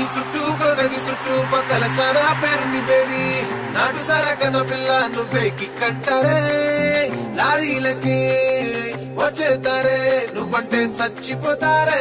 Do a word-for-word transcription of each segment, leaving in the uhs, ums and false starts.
సుట్టు గోదగి సుట్టు పక్కల సారా పేరుంది బేబీ నాటు సారా కన్న పిల్ల నువ్వే కిక్కంటారే లారీలకి వచ్చేతారే నువ్వంటే చచ్చిపోతారే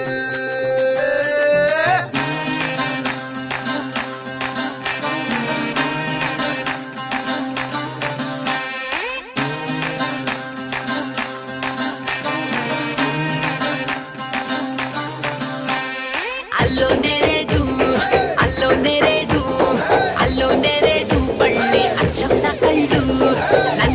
అల్లో నేరేడు అల్లో నేరేడు అల్లో నేరేడు పళ్ళే అచ్చం నా కళ్ళు